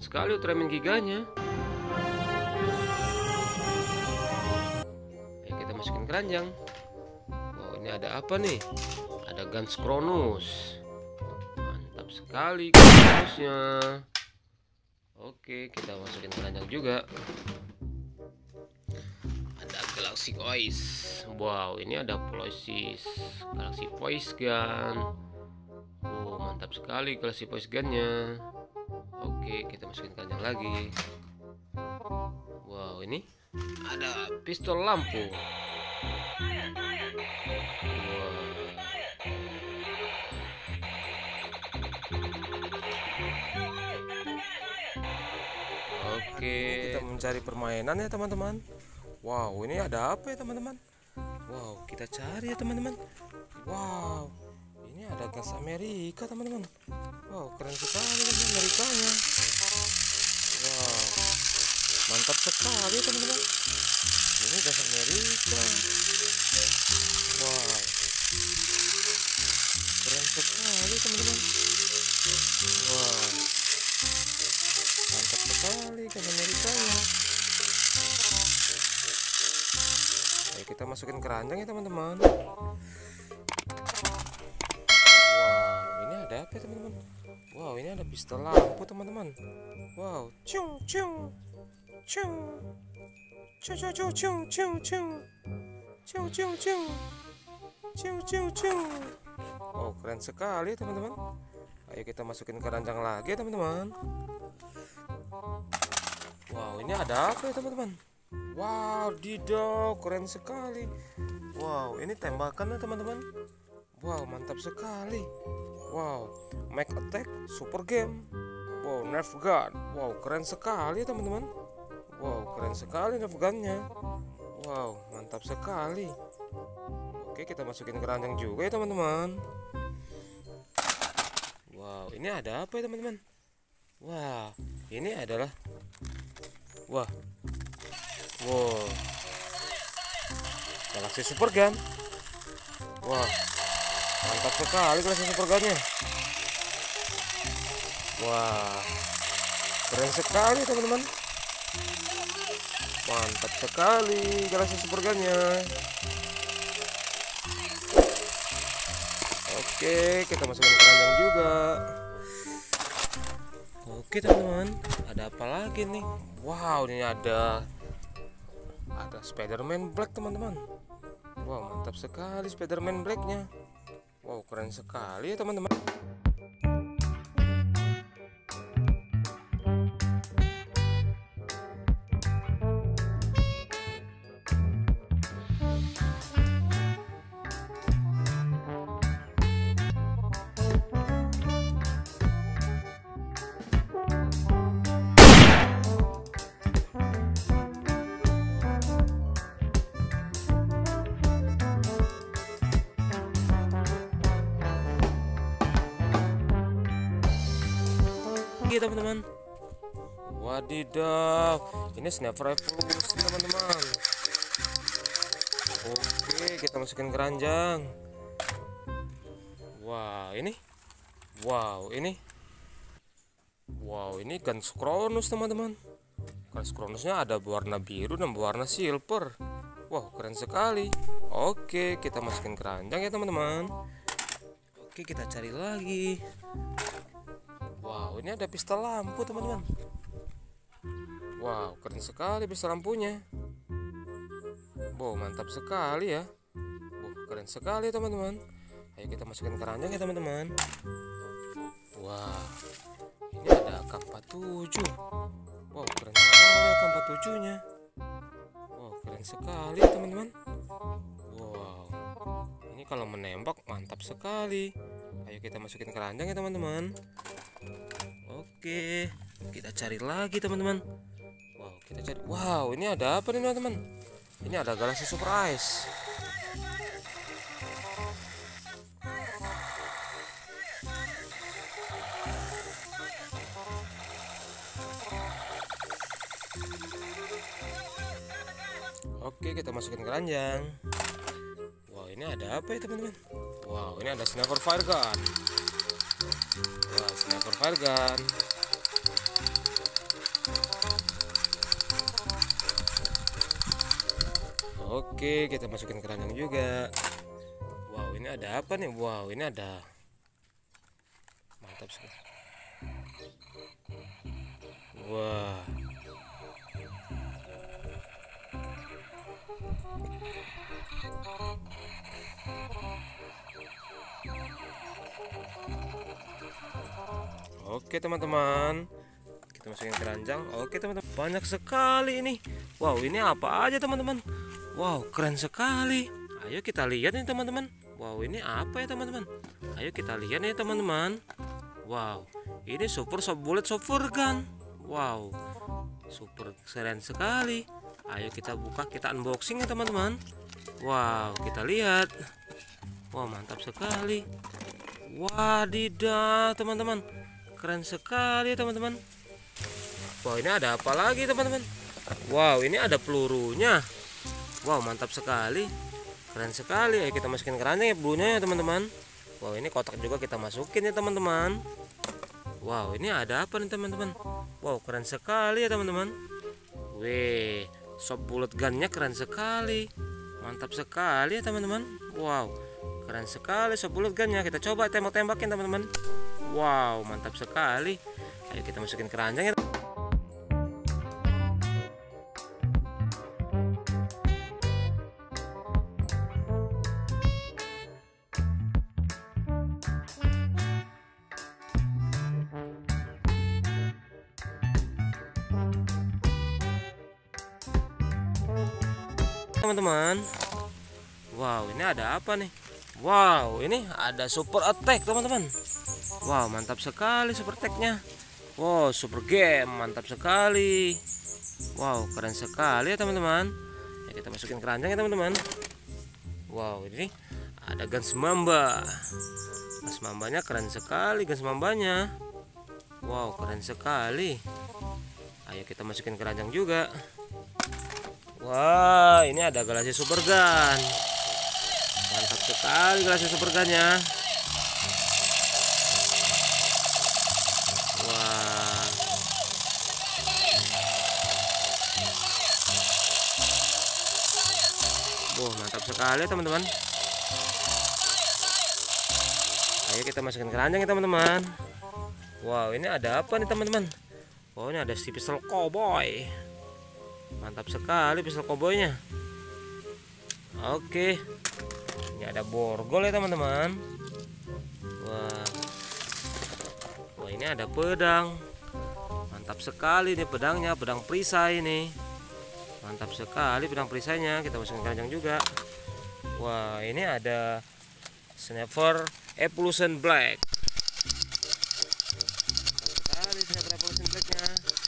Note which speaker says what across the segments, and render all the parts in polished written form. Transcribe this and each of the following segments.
Speaker 1: sekali Ultraman giganya. Ayo kita masukin keranjang. Wow, ini ada apa nih? Ada Gans Cronus. Mantap sekali Cronusnya. Oke, kita masukin keranjang juga. Ada Galaxy Voice. Wow, ini ada Galaxy Voice Gun. Oh, mantap sekali Galaxy Voice Gunnya. Oke, kita masukin keranjang lagi. Wow, ini ada pistol lampu. Wow. Oke, kita mencari permainan ya teman-teman. Wow, ini ada apa ya teman-teman? Wow, kita cari ya teman-teman. Wow, ini ada gas Amerika teman-teman. Wow, keren sekali gas Amerikanya. Wow, mantap sekali ya teman-teman. Ini gas Amerika. Wow, keren sekali teman-teman. Wow, mantap sekali gas Amerikanya. Ayo kita masukin keranjang ya teman-teman. Wow, ini ada apa ya teman-teman? Wow, ini ada pistol lampu teman-teman. Wow, cung cung cung cung cung cung cung cung cung cung cung cung cung. Oh, keren sekali teman-teman. Ayo kita masukin keranjang lagi ya teman-teman. Wow, ini ada apa ya teman-teman? Wow, didok, keren sekali. Wow, ini tembakannya teman-teman. Wow, mantap sekali. Wow, Max Attack Super Game. Wow, Nerf Gun. Wow, keren sekali teman-teman. Wow, keren sekali Nerf Gunnya. Wow, mantap sekali. Oke, kita masukin keranjang juga ya teman-teman. Wow, ini ada apa ya teman-teman? Wah, ini adalah wow, Galaxy Super Gun. Wah, mantap sekali Galaxy Super Gunnya. Wah, keren sekali teman-teman. Mantap sekali Galaxy Super Gunnya. Oke, kita masukin keranjang juga. Oke teman-teman, ada apa lagi nih? Wow, ini ada Spider-Man Black teman-teman. Wow, mantap sekali Spider-Man Blacknya. Wow, keren sekali ya teman-teman. Teman-teman, wadidaw, ini Sniper Revolution teman-teman. Oke, kita masukin keranjang. Wow, ini Gans Cronus teman-teman. Gans Cronusnya ada berwarna biru dan berwarna silver. Wow, keren sekali. Oke, kita masukin keranjang ya teman-teman. Oke, kita cari lagi. Wow, ini ada pistol lampu teman-teman. Wow, keren sekali pistol lampunya. Wow, mantap sekali ya. Wow, keren sekali teman-teman. Ayo kita masukin keranjang ya teman-teman. Wow, ini ada AK-47. Wow, keren sekali AK-47 nya. Wow, keren sekali ya teman-teman. Wow, ini kalau menembak mantap sekali. Ayo kita masukin keranjang ya teman-teman. Oke, kita cari lagi teman-teman. Wow, kita cari. Wow, ini ada apa nih teman-teman? Ini ada Galaxy Super Ice. Oke, kita masukin keranjang. Wow, ini ada apa ya teman-teman? Wow, ini ada Sniper Fire Gun. Wah, Sniper Fire Gun. Oke, kita masukin keranjang juga. Wow, ini ada apa nih? Wow, ini ada, mantap sekali. Wah, oke teman-teman, kita masukin keranjang. Oke teman-teman, banyak sekali ini. Wow, ini apa aja teman-teman? Wow, keren sekali. Ayo kita lihat nih teman-teman. Wow, ini apa ya teman-teman? Ayo kita lihat nih teman-teman. Wow, ini super soft bullet super gun. Wow, super keren sekali. Ayo kita buka, kita unboxing ya teman-teman. Wow, kita lihat. Wow, mantap sekali. Wadidaw teman-teman, keren sekali teman-teman. Wow, ini ada apa lagi teman-teman? Wow, ini ada pelurunya. Wow, mantap sekali, keren sekali. Ayo kita masukin keranjang ya pelurunya ya teman-teman. Wow, ini kotak juga kita masukin ya teman-teman. Wow, ini ada apa nih teman-teman? Wow, keren sekali ya teman-teman. Wih, soft bullet gunnya keren sekali, mantap sekali ya teman-teman. Wow, keren sekali soft bullet gunnya. Kita coba tembak-tembakin teman-teman. Wow, mantap sekali. Ayo kita masukin keranjang ya. Teman-teman, wow, ini ada apa nih? Wow, ini ada super attack teman-teman. Wow, mantap sekali super attack-nya. Wow, super game, mantap sekali. Wow, keren sekali ya teman-teman. Ya, kita masukin keranjang ya teman-teman. Wow, ini ada Guns Mamba. Guns Mambanya keren sekali, Guns Mambanya. Wow, keren sekali. Ayo kita masukin keranjang juga. Wah, ini ada Galaxy Super Gun. Mantap sekali Galaxy Super Gun-nya. Wah. Wah, mantap sekali teman-teman. Ayo kita masukin keranjang ya teman-teman. Wow, ini ada apa nih teman-teman? Wow, ini ada si pistol cowboy. Mantap sekali pistol cowboynya. Oke, ini ada borgol ya teman-teman. Wah, wah, ini ada pedang. Mantap sekali nih pedangnya, pedang perisai ini. Mantap sekali pedang perisainya. Kita masukin keranjang juga. Wah, ini ada sniper Evolution Black. Mantap sekali sniper Evolution Blacknya.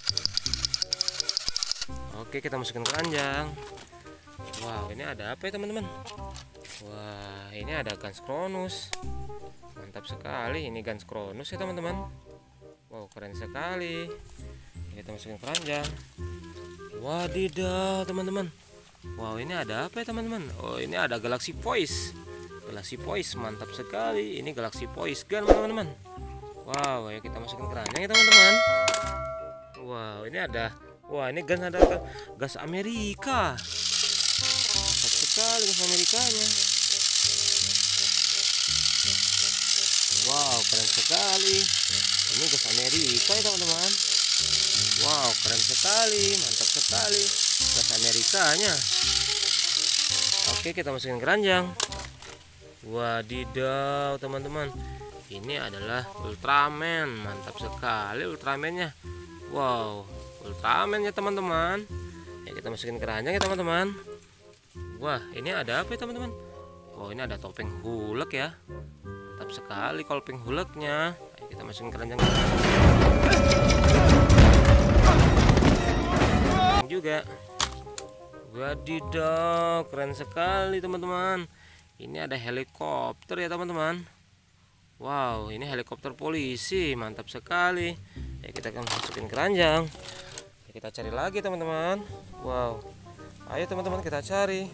Speaker 1: Oke, kita masukin keranjang. Wow, ini ada apa ya teman-teman? Wah, ini ada Guns Cronus. Mantap sekali, ini Guns Cronus ya teman-teman. Wow, keren sekali. Kita masukin keranjang. Wadidaw teman-teman. Wow, ini ada apa ya teman-teman? Oh, ini ada Galaxy Voice. Galaxy Voice, mantap sekali. Ini Galaxy Voice gun teman-teman. Wow, ayo kita masukin keranjang ya teman-teman. Wow, ini ada. Wah, ini gas, ada gas Amerika. Mantap sekali gas Amerikanya. Wow, keren sekali. Ini gas Amerika ya teman-teman. Wow, keren sekali, mantap sekali gas Amerikanya. Oke, kita masukin keranjang. Wadidaw teman-teman, ini adalah Ultraman. Mantap sekali Ultramannya. Wow, Ultraman ya teman-teman. Ya, kita masukin keranjang ya teman-teman. Wah, ini ada apa ya teman-teman? Oh, ini ada topeng Hulk ya. Mantap sekali topeng Hulknya. Ayo kita masukin keranjang juga. Wadidaw, keren sekali teman-teman. Ini ada helikopter ya teman-teman. Wow, ini helikopter polisi. Mantap sekali. Ya, kita akan masukin keranjang. Ya, kita cari lagi teman-teman. Wow, ayo teman-teman kita cari.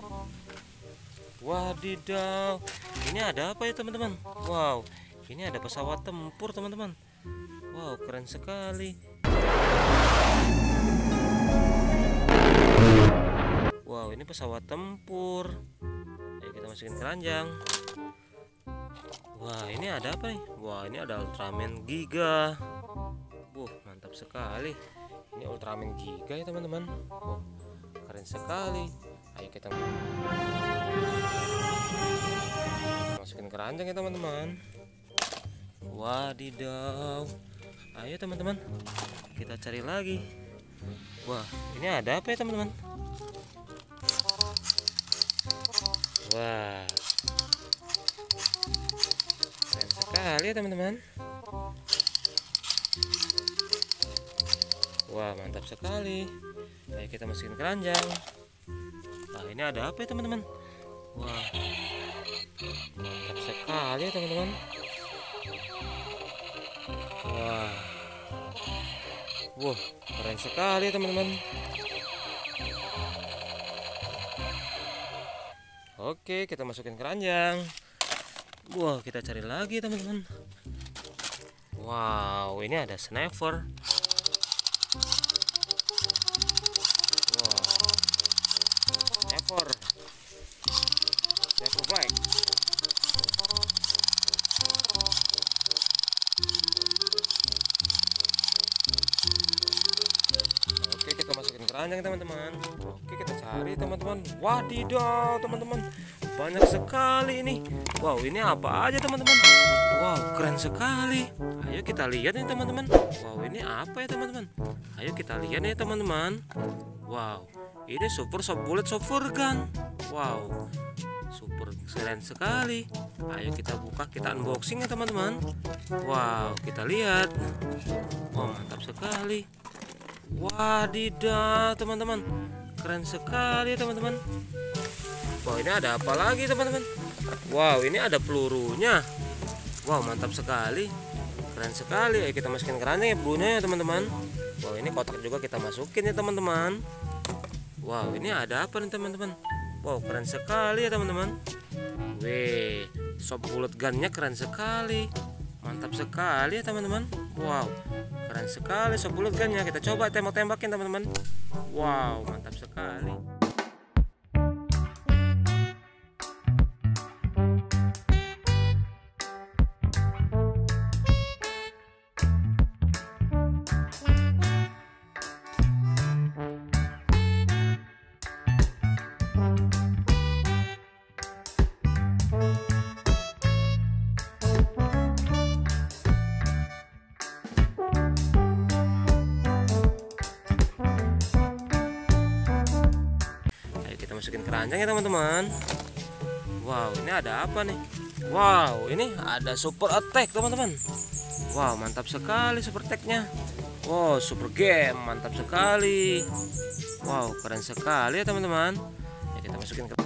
Speaker 1: Wadidaw, ini ada apa ya teman-teman? Wow, ini ada pesawat tempur teman-teman. Wow, keren sekali. Wow, ini pesawat tempur. Ayo kita masukin keranjang. Wah, ini ada apa nih? Wah, ini ada Ultraman Giga. Mantap sekali. Ini Ultraman Giga ya teman-teman. Keren sekali. Ayo kita masukin keranjang ya teman-teman. Wadidaw. Ayo teman-teman, kita cari lagi. Wah, ini ada apa ya teman-teman? Wah, keren sekali ya teman-teman. Wah, mantap sekali. Ayo kita masukin keranjang. Wah, ini ada apa ya teman-teman? Wah, mantap sekali ya teman-teman. Wah, keren sekali ya teman-teman. Oke, kita masukin keranjang. Wah, kita cari lagi teman-teman. Wow, ini ada sniper. Wow, sniper flag. Oke, kita masukin keranjang teman-teman. Oke, kita cari teman-teman. Wadidaw teman-teman, banyak sekali ini. Wow, ini apa aja teman-teman? Wow, keren sekali. Ayo kita lihat nih teman-teman. Wow, ini apa ya teman-teman? Ayo kita lihat nih teman-teman. Wow, ini super bullet super gun. Wow, super keren sekali. Ayo kita buka, kita unboxing ya teman-teman. Wow, kita lihat. Wow, mantap sekali. Wadidaw teman-teman, keren sekali ya teman-teman. Wow, ini ada apa lagi teman-teman? Wow, ini ada pelurunya. Wow, mantap sekali, keren sekali. Ayo kita masukin keranjang ya pelurunya ya teman-teman. Wow, ini kotak juga kita masukin ya teman-teman. Wow, ini ada apa nih teman-teman? Wow, keren sekali ya teman-teman. Wih, soft bullet gunnya keren sekali, mantap sekali ya teman-teman. Wow, keren sekali soft bullet gunnya. Kita coba tembak-tembakin teman-teman. Wow, mantap sekali. Masukin keranjang ya teman-teman. Wow, ini ada apa nih? Wow, ini ada super attack teman-teman. Wow, mantap sekali super attack-nya. Wow, super game, mantap sekali. Wow, keren sekali ya teman-teman. Ya, kita masukin ke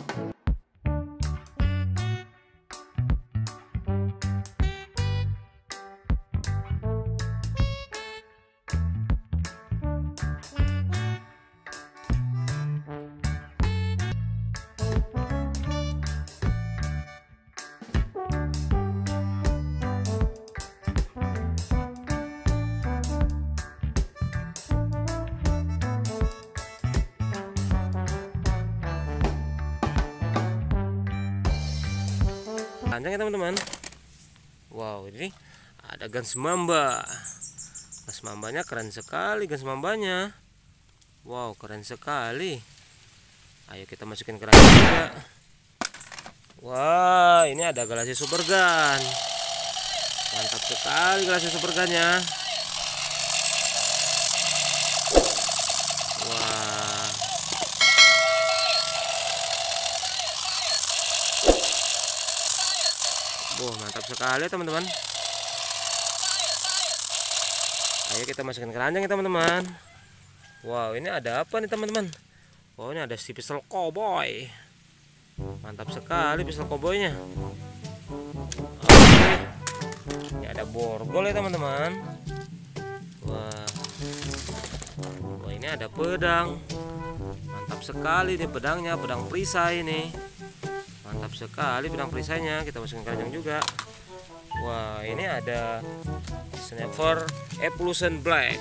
Speaker 1: keranjang ya teman-teman. Wow, ini ada Guns Mamba. Guns Mambanya keren sekali, Guns Mambanya. Wow, keren sekali. Ayo kita masukin keranjang juga. Wah, ini ada Galaxy Super Gun. Mantap sekali Galaxy Super Gunnya. Wah, mantap sekali teman-teman. Ayo kita masukin keranjang ya teman-teman. Wow, ini ada apa nih teman-teman? Wow, ini ada si pistol cowboy. Mantap sekali pistol cowboynya. Oke. Ini ada borgol ya teman-teman. Wah, ini ada pedang. Mantap sekali nih pedangnya, pedang perisai ini. Mantap sekali pedang perisainya. Kita masukin keranjang juga. Wah, ini ada sniper Evolution Black.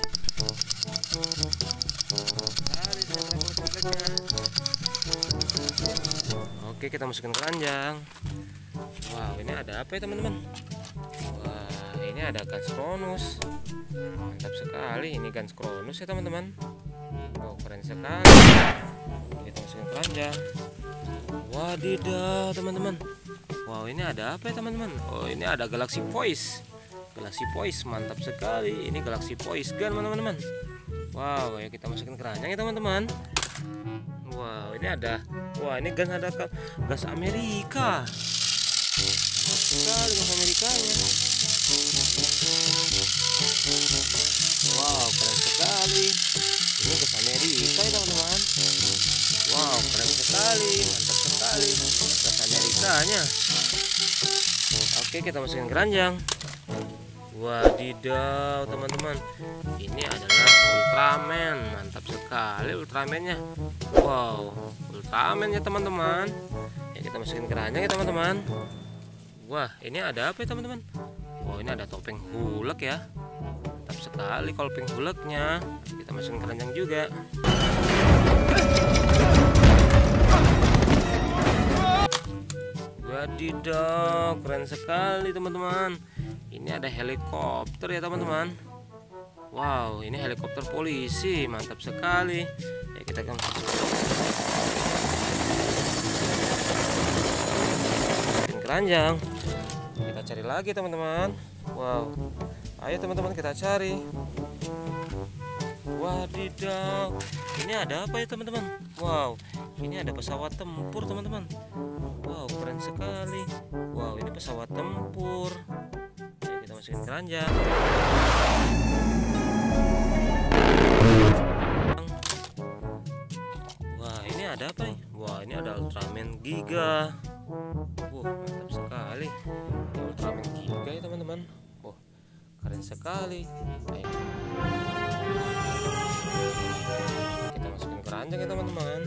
Speaker 1: Oke, kita masukin keranjang. Wow, ini ada apa ya teman-teman? Wah, ini ada Gans Cronus. Mantap sekali, ini Gans Cronus ya teman-teman. Wow, keren sekali. Kita masukin keranjang. Wadidaw teman-teman. Wow, ini ada apa ya teman-teman? Oh, ini ada Galaxy Voice. Galaxy Voice, mantap sekali. Ini Galaxy Voice gun teman-teman. Wow, ya kita masukin keranjang ya teman-teman. Wow, ini ada. Wah, ini gas ada gas Amerika. Mantap sekali gas Amerikanya. Wow, keren sekali. Ini gas Amerika ya teman-teman. Wow, keren sekali, mantap sekali gas Amerikanya. Oke, kita masukin keranjang. Wadidaw teman-teman, ini adalah Ultraman. Mantap sekali Ultramannya. Wow, Ultraman ya teman-teman. Ya, kita masukin keranjang ya teman-teman. Wah, ini ada apa ya teman-teman? Wow, ini ada topeng Hulk ya. Mantap sekali topeng Hulknya. Kita masukin keranjang juga. Wadidaw, keren sekali teman-teman. Ini ada helikopter ya teman-teman. Wow, ini helikopter polisi, mantap sekali. Ya, kita akan masukin keranjang. Kita cari lagi teman-teman. Wow, ayo teman-teman kita cari. Wadidaw, ini ada apa ya teman-teman? Wow, ini ada pesawat tempur teman-teman. Wow, keren sekali. Wow, ini pesawat tempur. Kita masukin keranjang. Wah, ini ada apa nih? Wah, ini ada Ultraman Giga. Wah, mantap sekali. Ini Ultraman Giga ya teman-teman. Wah, keren sekali. Ayo. Kita masukin keranjang ya teman-teman.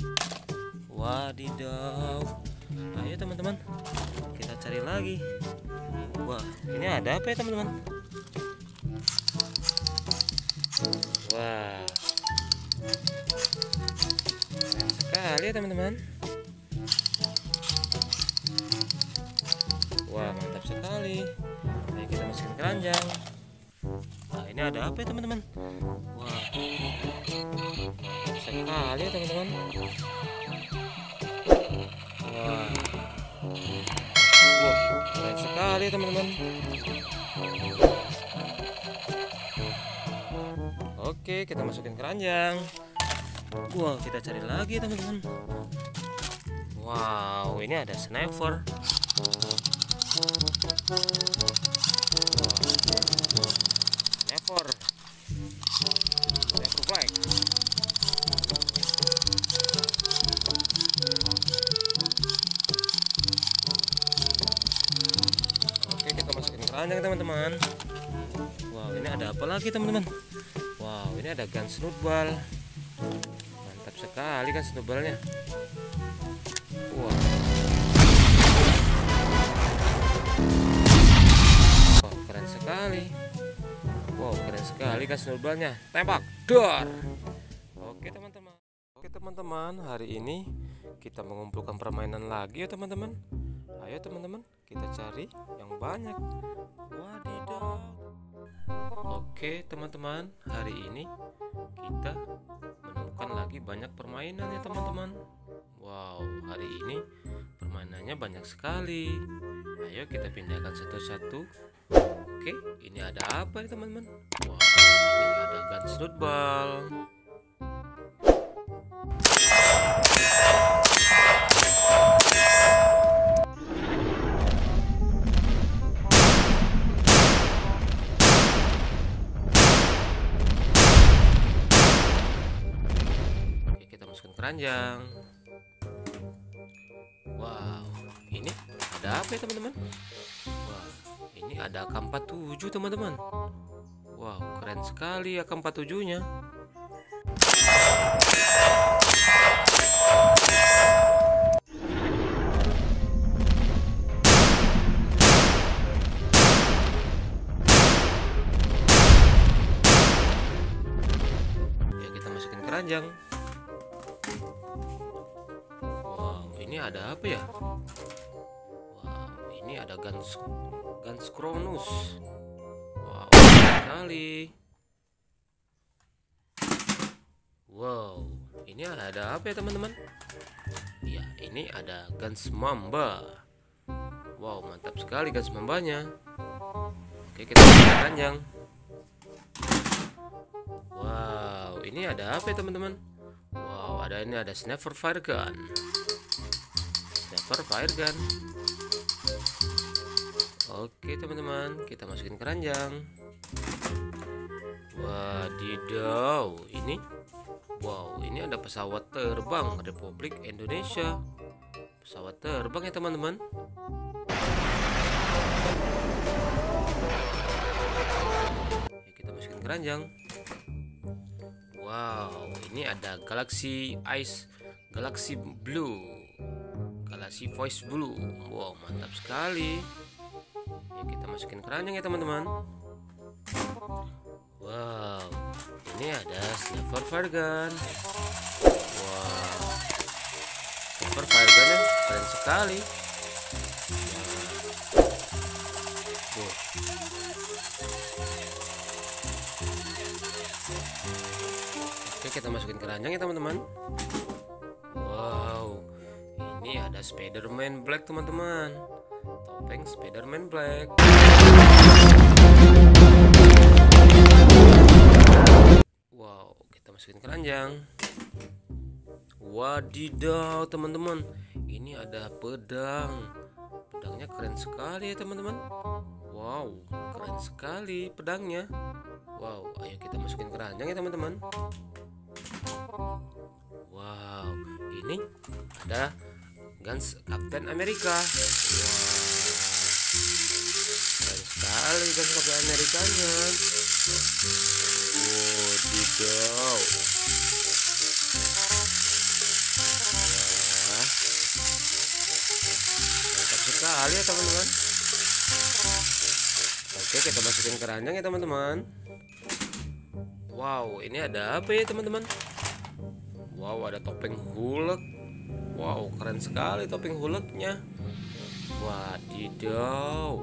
Speaker 1: Wadidaw. Ayo teman-teman, kita cari lagi. Wah, ini ada apa ya teman-teman? Wah, keren sekali ya teman-teman. Wah, mantap sekali. Ayo kita masukin keranjang. Nah, ini ada apa ya teman-teman? Wah, mantap sekali ya teman-teman. Wah, keren sekali teman-teman. Oke, kita masukin keranjang. Wah, kita cari lagi teman-teman. Wow, ini ada sniper. Sniper flag. Oke, kita masukin keranjang teman-teman. Wow, ini ada apa lagi teman-teman? Wow, ini ada gun snowball. Mantap sekali kan snowballnya. Wow. Wow, keren sekali. Wow, keren sekali kan snowballnya. Tembak, dor. Oke teman-teman. Oke teman-teman, hari ini kita mengumpulkan permainan lagi ya teman-teman. Ayo teman-teman, kita cari yang banyak. Wadidaw. Oke teman-teman, hari ini kita menemukan lagi banyak permainan ya teman-teman. Wow, hari ini permainannya banyak sekali. Ayo kita pindahkan satu-satu. Oke, ini ada apa ya teman-teman? Wow, ini ada gun snowball. Keranjang. Wow, ini ada apa ya teman-teman? Wah, ini ada AK-47 teman-teman. Wow, keren sekali AK-47-nya. Ya, kita masukin keranjang. ini ada apa ya? Wow, ini ada Guns Cronus. Wow, sekali. Wow, ini ada apa ya teman-teman? Ya, ini ada Guns Mamba. Wow, mantap sekali Guns Mambanya. Oke, kita panjang. Wow, ini ada apa ya teman-teman? Wow, ini ada Sniper Fire Gun. Sniper Fire Gun. Oke teman-teman, kita masukin keranjang. Wadidaw, ini. Wow, ini ada pesawat terbang Republik Indonesia. Pesawat terbang ya teman-teman. Oke, kita masukin keranjang. Wow, ini ada Galaxy Ice, Galaxy Blue, Galaxy Voice Blue. Wow, mantap sekali. Ya, kita masukin keranjang ya teman-teman. Wow, ini ada Sniper Fire Gun. Wow, Sniper Fire Gunnya keren sekali. Wow. Oke, kita masukin keranjang ya teman-teman. Wow, ini ada Spider-Man Black teman-teman. Topeng Spider-Man Black. Wow, kita masukin keranjang. Wadidaw teman-teman, ini ada pedang. Pedangnya keren sekali ya teman-teman. Wow, keren sekali pedangnya. Wow, ayo kita masukin keranjang ya teman-teman. Wow, ini ada Guns Captain America. Wow, keren sekali Guns Captain Amerikanya. Wadidaw. Wah, mantap sekali ya teman-teman. Oke, kita masukin keranjang ya teman-teman. Wow, ini ada apa ya teman-teman? Wow, ada topeng Hulk. Wow, keren sekali topeng Hulknya. Wadidaw.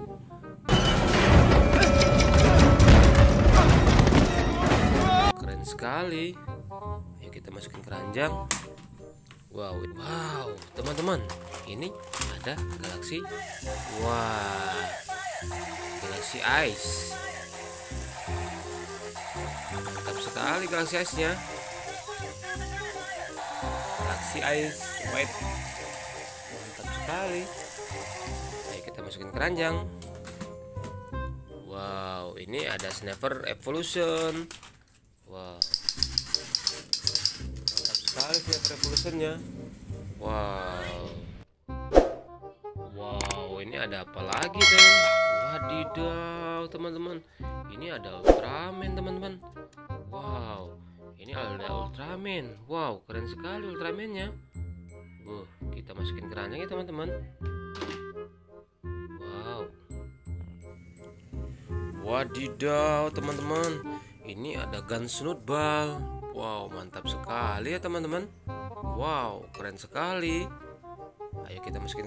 Speaker 1: Keren sekali. Ayo kita masukin keranjang. Wow, teman-teman, ini ada Galaxy. Wah, Galaxy Ice. Mantap sekali Galaxy Ice-nya. Galaxy Ice White. Mantap sekali. Ayo kita masukin keranjang. Wow, ini ada Sniper Evolution. Wow, mantap sekali Sniper Evolution-nya. Wow. Wow, ini ada apa lagi teman? Wadidaw teman-teman, ini ada Ultraman teman-teman. Wow, ini ada Ultraman. Wow, keren sekali Ultraman-nya. Kita masukin keranjang ya teman-teman. Wow. Wadidaw teman-teman, ini ada Guns Nutball. Wow, mantap sekali ya teman-teman. Wow, keren sekali. Ayo kita masukin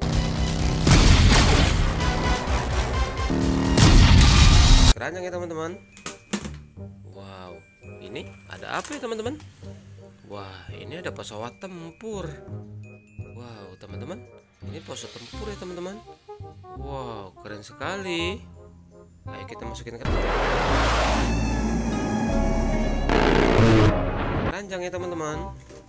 Speaker 1: keranjang ya teman-teman. Wow, ini ada apa ya teman-teman? Wah, ini ada pesawat tempur. Wow teman-teman, ini pesawat tempur ya teman-teman. Wow, keren sekali. Ayo kita masukin keranjang ya teman-teman.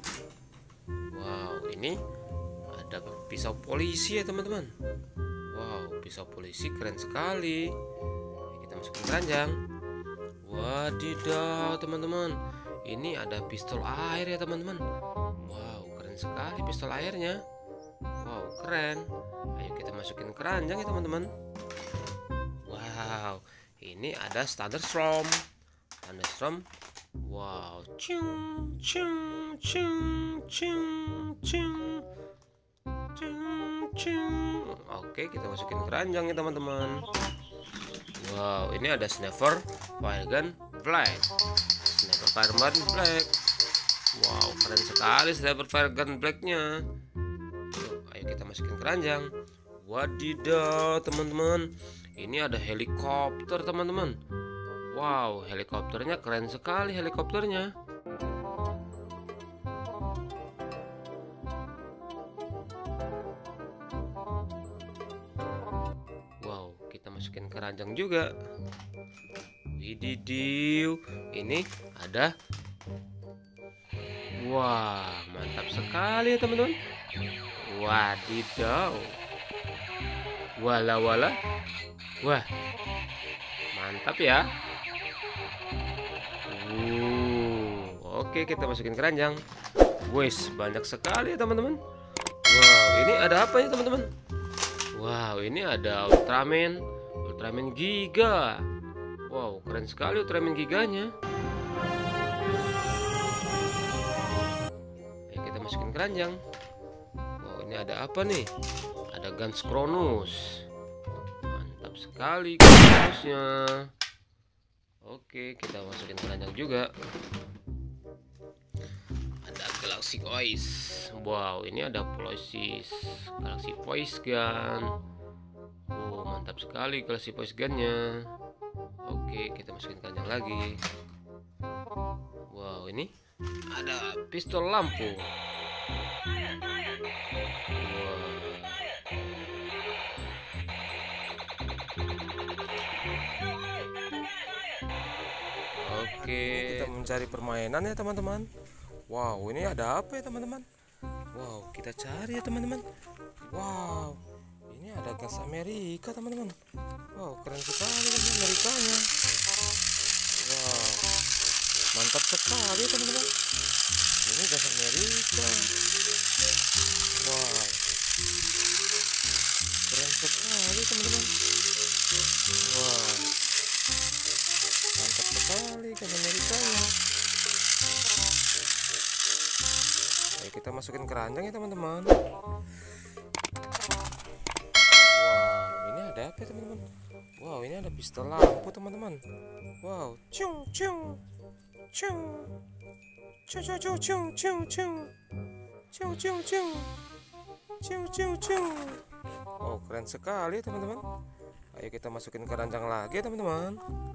Speaker 1: Wow, ini ada pisau polisi ya teman-teman. Wow, pisau polisi keren sekali. Kita masukin keranjang. Wadidaw teman-teman, ini ada pistol air ya teman-teman. Wow, keren sekali pistol airnya. Wow, keren. Ayo kita masukin keranjang ya teman-teman. Wow, ini ada Thunderstorm. Thunderstorm. Wow, cung cung cung cung cung cung cung. Oke, kita masukin keranjang ya teman-teman. Wow, ini ada Sniper Fire Gun Black. Sniper Fire Gun Black. Wow, keren sekali Sniper Fire Gun Blacknya. Ayo kita masukin keranjang. Wadidaw teman-teman, ini ada helikopter teman-teman. Wow, helikopternya keren sekali helikopternya. Wow, kita masukin keranjang juga. Wididiu, ini ada. Wah, mantap sekali ya teman-teman. Wadidaw. Wala wala. Wah, mantap ya. Oke, kita masukin keranjang. Wes, banyak sekali ya teman-teman. Wow, ini ada apa ya teman-teman? Wow, ini ada Ultraman Giga. Wow, keren sekali Ultraman Giganya. Ayo kita masukin keranjang. Wow, ini ada apa nih? Ada Gans Cronus. Mantap sekali Cronusnya. Oke, kita masukin keranjang juga. Ada Galaxy Voice. Wow, ini ada Galaxy Voice Gun. Oh, mantap sekali Galaxy Voice Gunnya. Oke, kita masukin keranjang lagi. Wow, ini ada pistol lampu. Oke, kita mencari permainan ya teman-teman. Wow, ini ada apa ya teman-teman? Wow, kita cari ya teman-teman. Wow, ini ada gas Amerika teman-teman. Wow, keren sekali gas Amerikanya. Wow, mantap sekali ya teman-teman. Ini gas Amerika. Wow, keren sekali teman-teman. Wow, mantap sekali gas Amerikanya. Ayo kita masukin keranjang ya teman-teman. Wow, ini ada apa ya teman-teman? Wow, ini ada pistol lampu teman-teman. Wow, cung cung cung cung cung cung cung cung cung cung cung cung cung. Oh, keren sekali teman-teman. Ayo kita masukin keranjang lagi teman-teman.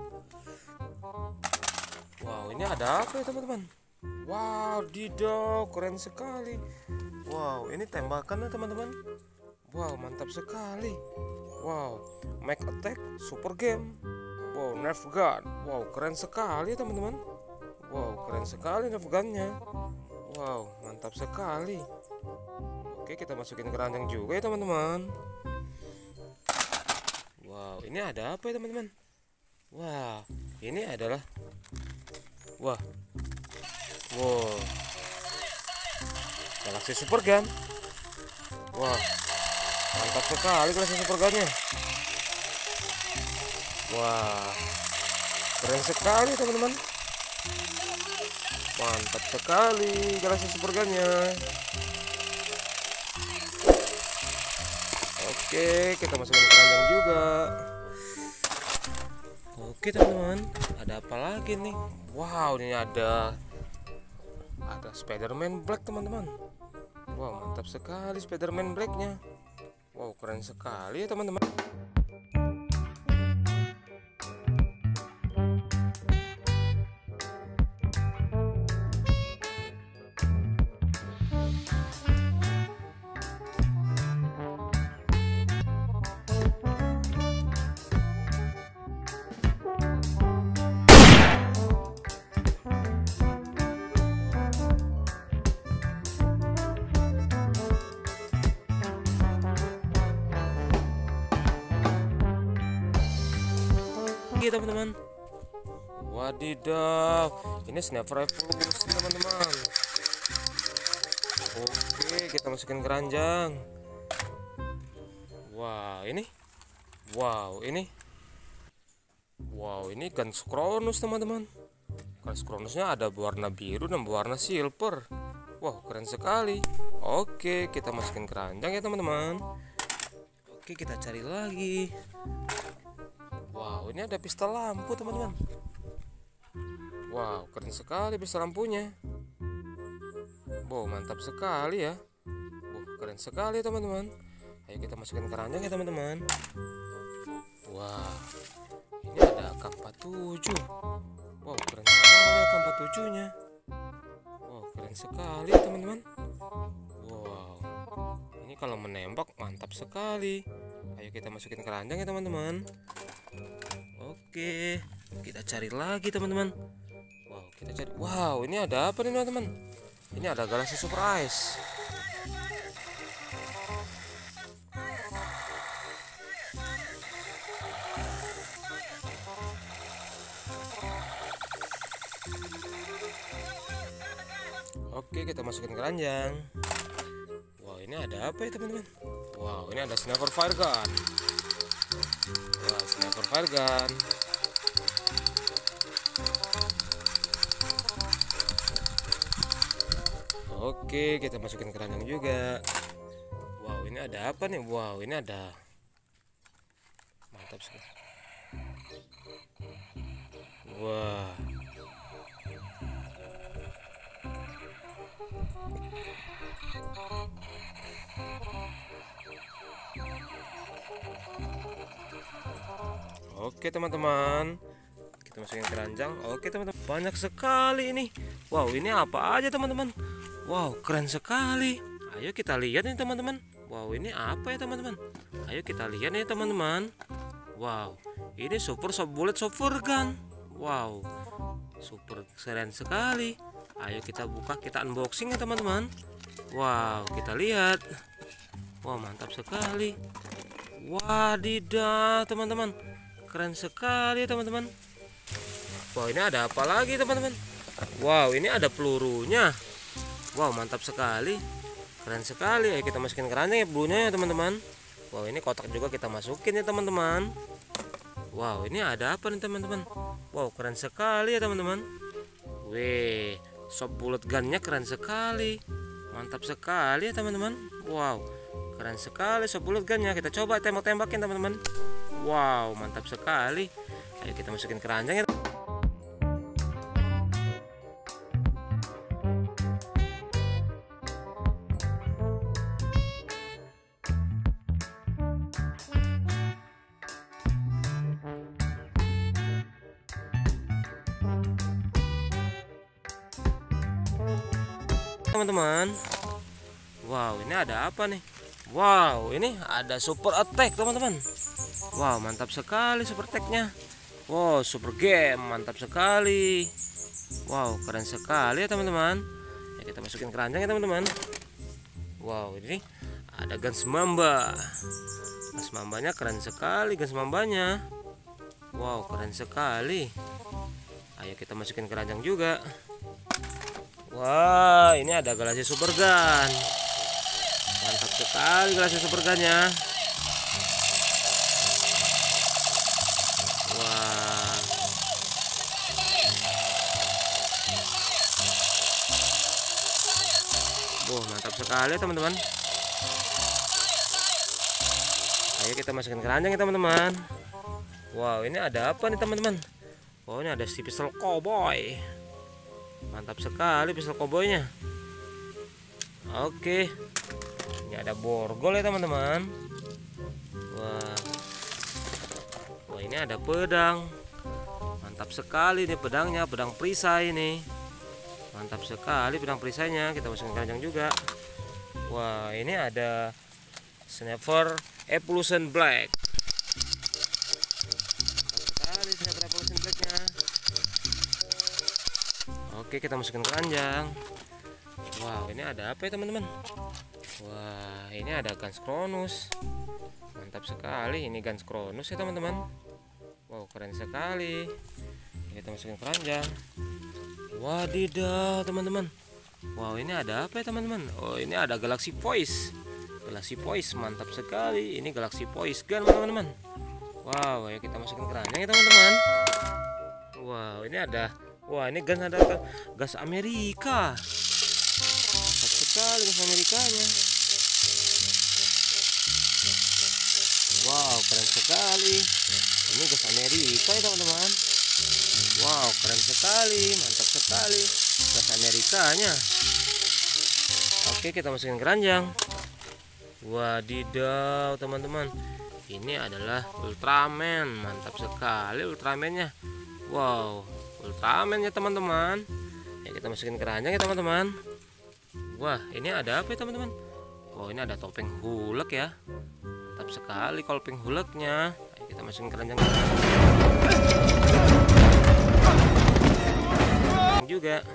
Speaker 1: Wow, ini ada apa ya teman-teman? Wow, dido, keren sekali. Wow, ini tembakannya teman-teman. Wow, mantap sekali. Wow, Max Attack Super Game. Wow, Nerf Gun. Wow, keren sekali teman-teman. Wow, keren sekali Nerf Gunnya. Wow, mantap sekali. Oke, kita masukin keranjang juga ya teman-teman. Wow, ini ada apa ya teman-teman? Wah, ini adalah wow, Galaxy Super Gun. Wah, mantap sekali Galaxy Super Gunnya. Wah, keren sekali teman-teman. Mantap sekali Galaxy Super Gunnya. Oke, kita masukin keranjang juga. Oke teman-teman, ada apa lagi nih? Wow, ini ada Spider-Man Black teman-teman. Wow, mantap sekali Spider-Man Blacknya. Wow, keren sekali ya teman-teman. Teman-teman, wadidaw, ini Sniper Revolution teman-teman. Oke, kita masukin keranjang. Wow, ini Gans Cronus teman-teman. Gans Cronusnya ada warna biru dan warna silver. Wow, keren sekali. Oke, kita masukin keranjang ya teman-teman. Oke, kita cari lagi. Wow, ini ada pistol lampu teman-teman. Wow, keren sekali pistol lampunya. Wow, mantap sekali ya. Wow, keren sekali teman-teman. Ayo kita masukin keranjang ya teman-teman. Wah, ini ada AK-47. Wow, keren sekali AK-47 nya. Wow, keren sekali ya teman-teman. Wow, ini kalau menembak mantap sekali. Ayo kita masukin keranjang ya teman-teman. Oke, kita cari lagi teman-teman. Wow, kita cari. Wow, ini ada apa nih teman-teman? Ini ada Galaxy Super Ice. Oke, kita masukin keranjang. Wow, ini ada apa ya teman-teman? Wow, ini ada sniper fire gun. Wah, sniper fire gun. Oke, kita masukin keranjang juga. Wow, ini ada apa nih? Wow, ini ada. Mantap sekali. Wah. Oke teman-teman, kita masukin keranjang. Oke teman-teman, banyak sekali ini. Wow, ini apa aja teman-teman? Wow, keren sekali. Ayo kita lihat nih teman-teman. Wow, ini apa ya teman-teman? Ayo kita lihat nih teman-teman. Wow, ini super bullet super gun. Wow, super keren sekali. Ayo kita buka, kita unboxing ya teman-teman. Wow, kita lihat. Wow, mantap sekali. Wadidaw teman-teman, keren sekali teman-teman. Wow, ini ada apa lagi teman-teman? Wow, ini ada pelurunya. Wow, mantap sekali, keren sekali. Ayo kita masukin keranjang ya pelurunya ya teman-teman. Wow, ini kotak juga kita masukin ya teman-teman. Wow, ini ada apa nih teman-teman? Wow, keren sekali ya teman-teman. Wih, soft bullet gunnya keren sekali, mantap sekali ya teman-teman. Wow, keren sekali soft bullet gunnya. Kita coba tembak-tembakin teman-teman. Wow, mantap sekali. Ayo kita masukin keranjang ya. Teman-teman, wow, ini ada apa nih? Wow, ini ada super attack teman-teman. Wow, mantap sekali super attack-nya. Wow, super game, mantap sekali. Wow, keren sekali ya teman-teman. Ya, kita masukin keranjang ya teman-teman. Wow, ini ada Guns Mamba. Guns Mambanya keren sekali, Guns Mambanya. Wow, keren sekali. Ayo kita masukin keranjang juga. Wah, ini ada Galaxy Super Gun. Mantap sekali Galaxy Super Gun-nya. Wah. Mantap sekali teman-teman. Ayo kita masukin keranjang ya teman-teman. Wow, ini ada apa nih teman-teman? Wow, ini ada si pistol cowboy. Mantap sekali pistol cowboynya. Oke, ini ada borgol ya teman-teman. Wah, wah, ini ada pedang. Mantap sekali nih pedangnya, pedang perisai ini. Mantap sekali pedang perisainya. Kita masukin keranjang juga. Wah, ini ada sniper Evolution Black. Mantap sekali sniper Evolution Blacknya. Oke, kita masukin keranjang. Wow, ini ada apa ya teman-teman? Wah, ini ada Guns Cronus. Mantap sekali, ini Guns Cronus ya teman-teman. Wow, keren sekali. Kita masukin keranjang. Wadidaw teman-teman. Wow, ini ada apa ya teman-teman? Oh, ini ada Galaxy Voice. Galaxy Voice, mantap sekali. Ini Galaxy Voice gun teman-teman. Wow, ayo kita masukin keranjang ya teman-teman. Wow, ini ada. Wah, ini gas, ada gas Amerika. Mantap sekali gas Amerikanya. Wow, keren sekali. Ini gas Amerika ya teman-teman. Wow, keren sekali, mantap sekali gas Amerikanya. Oke, kita masukin keranjang. Wadidaw teman-teman, ini adalah Ultraman. Mantap sekali Ultramannya. Wow, Ultraman ya teman-teman. Ya kita masukin keranjang ya teman-teman. Wah, ini ada apa ya teman-teman? Oh, ini ada topeng Hulk ya. Mantap sekali topeng Hulknya. Ayo kita masukin keranjang juga.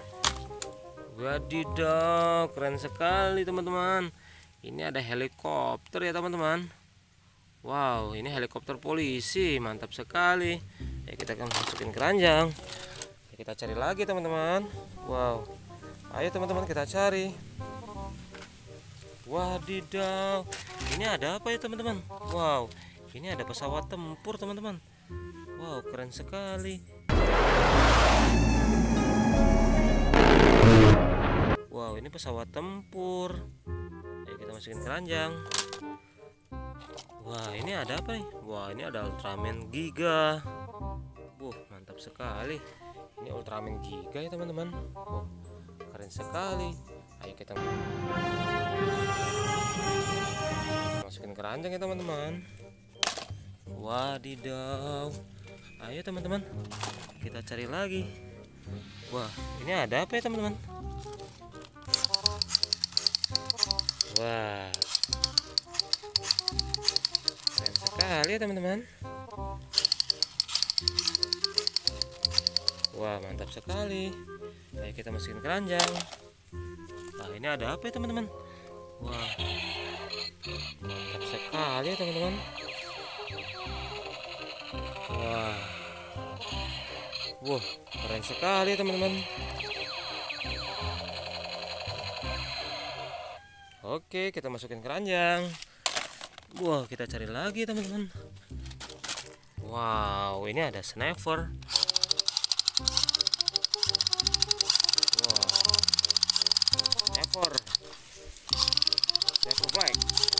Speaker 1: Wadidaw, keren sekali teman-teman. Ini ada helikopter ya teman-teman. Wow, ini helikopter polisi. Mantap sekali. Ya kita akan masukin keranjang. Ya, kita cari lagi teman-teman. Wow, ayo teman-teman kita cari. Wadidaw, ini ada apa ya teman-teman? Wow, ini ada pesawat tempur teman-teman. Wow, keren sekali. Wow, ini pesawat tempur. Ayo kita masukin keranjang. Wah, ini ada apa nih? Wah, ini ada Ultraman Giga. Mantap sekali. Ini Ultraman Giga ya teman-teman. Keren sekali. Ayo kita masukin keranjang ya teman-teman. Wadidaw. Ayo teman-teman, kita cari lagi. Wah, ini ada apa ya teman-teman? Wah, keren sekali ya teman-teman. Wah, mantap sekali. Ayo kita masukin keranjang. Nah, ini ada apa ya teman-teman? Wah, mantap sekali ya teman-teman. Wah, keren sekali ya teman-teman. Oke, kita masukin keranjang. Wah, kita cari lagi teman-teman. Wow, ini ada sniper. Wow, sniper black.